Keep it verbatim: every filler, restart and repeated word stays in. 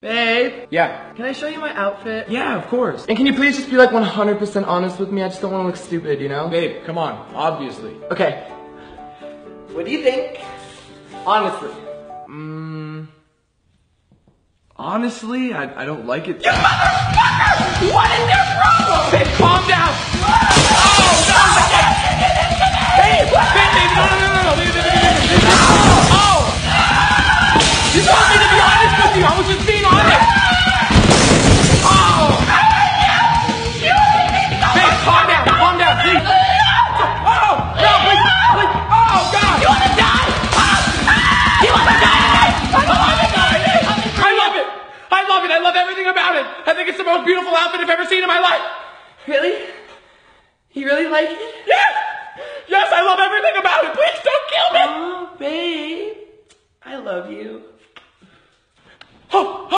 Babe, Yeah. can I show you my outfit? Yeah, of course. And can you please just be like one hundred percent honest with me? I just don't want to look stupid, you know? Babe, come on. Obviously. Okay. What do you think? Honestly. Mmm. Honestly, I, I don't like it. You motherfucker! What is your problem? Babe, calm down! Oh, no! Babe! Babe, babe, no, no, no, no, no! Babe, babe, babe, babe, babe. Oh! You told me to be honest with you! I was just being honest! Oh! Babe, calm down! Calm down, please! Oh! No, please! Please! Oh, God! You wanna die? You wanna die? I wanna die! I love it! I love it! I love everything about it! I think it's the most beautiful outfit I've ever seen in my life! Really? You really like it? Yes! Yes, I love everything about it! Please don't kill me! Oh, babe. I love you. Oh!